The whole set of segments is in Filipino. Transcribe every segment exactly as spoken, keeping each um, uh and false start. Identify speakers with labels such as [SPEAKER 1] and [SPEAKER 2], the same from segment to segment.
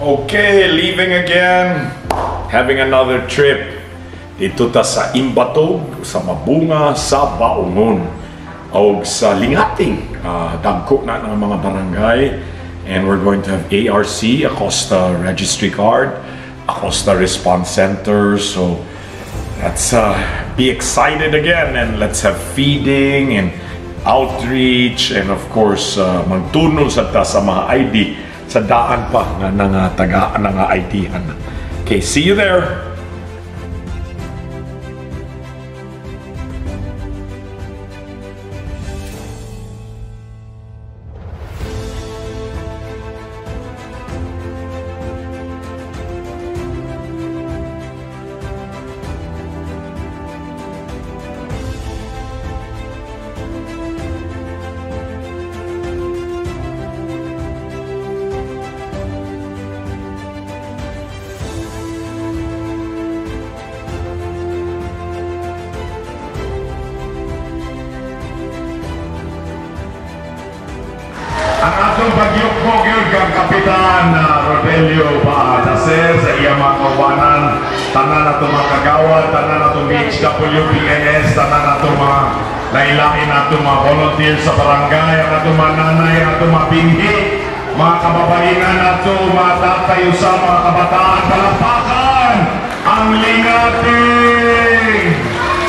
[SPEAKER 1] Okay, leaving again. Having another trip. Dito ta sa Imbatog, sa Mabunga, sa Baungon. O sa Lingating. Uh, dagko na ng mga barangay. And we're going to have A R C, Acosta Registry Card, Acosta Response Center. So let's uh, be excited again and let's have feeding and outreach and of course uh, magtunol sa ta sa mga I D sa daan pa nga nga taga nga I D-han. Okay, see you there.
[SPEAKER 2] Ang atong pagyok-pogyod kang Kapitan uh, Rodelio Paadaser sa iya mga kawanan, tanan na itong mga kagawad, tanan na itong B H W P A S, tanan na itong mga lailain na itong mga volunteers sa barangay, ang atong mga nanay, ang atong mga pinghi, mga kababainan na ito, mga tatayo sa mga kabataan, palapakan ang Lingating!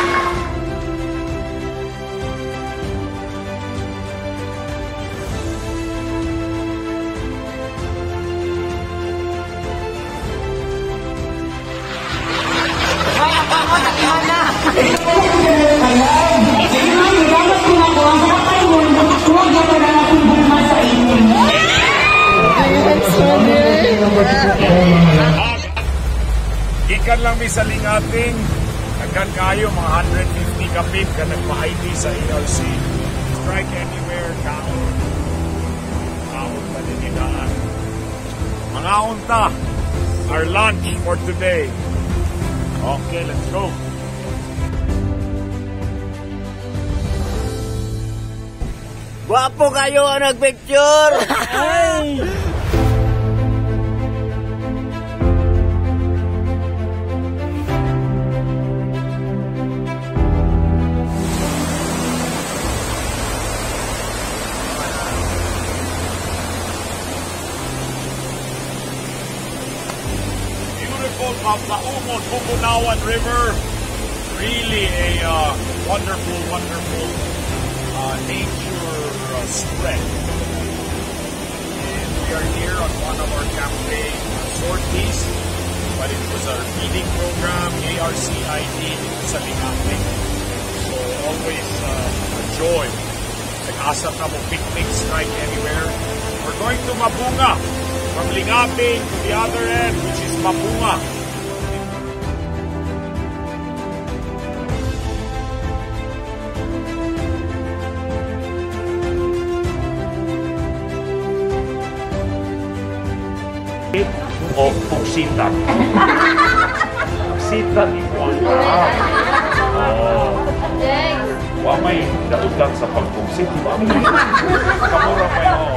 [SPEAKER 1] Ikan lang mi sa Lingating, agad kayo mga one hundred fifty kapit ka nagpa-I D sa A R C. Strike anywhere, kaon. Kaon pa din inaan. Mga unta, our lunch for today. Okay, let's go.
[SPEAKER 3] Guwapo kayo ang nagpicture! Ay!
[SPEAKER 1] Beautiful Baungon, Bukidnon River. Really a uh, wonderful, wonderful uh, nature uh, spread. And we are here on one of our campaign sorties, but it was our feeding program, A R C I D sa Lingating. So always uh, a joy. Nag-asa ka mo picnic, strike anywhere. We're going to Mabunga, from Lingating to the other end, which is Mabunga. O puksitan. Puksitan igual. Oh. Wa may dautan sa pagpuksit. Wa may. Kamura may o.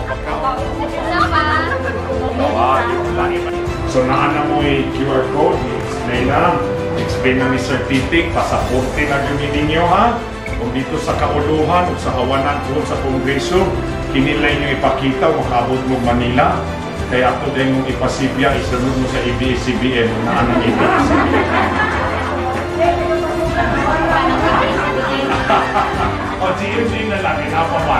[SPEAKER 1] So naana mo yung Q R code. Explain na. Explain na ni Sir Titik. Pasaporte na gawin ninyo ha. Kung dito sa kauluhan o sa hawanan doon sa Kongreso, kinilay nyo ipakita makabot mo Manila. Kaya ako din yung ipasibya, isunod mo sa A B S C B N na anong A B S C B N. O, G M D na lang, inapaman.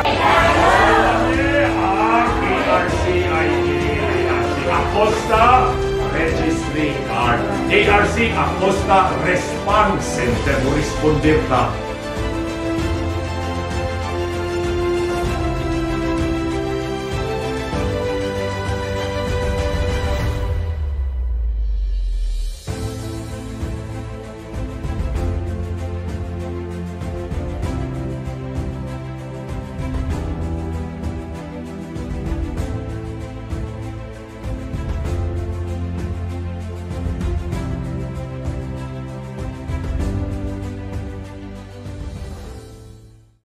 [SPEAKER 1] Ang A R C I D, Acosta Registry Card. A R C, Acosta Response Center. Responder na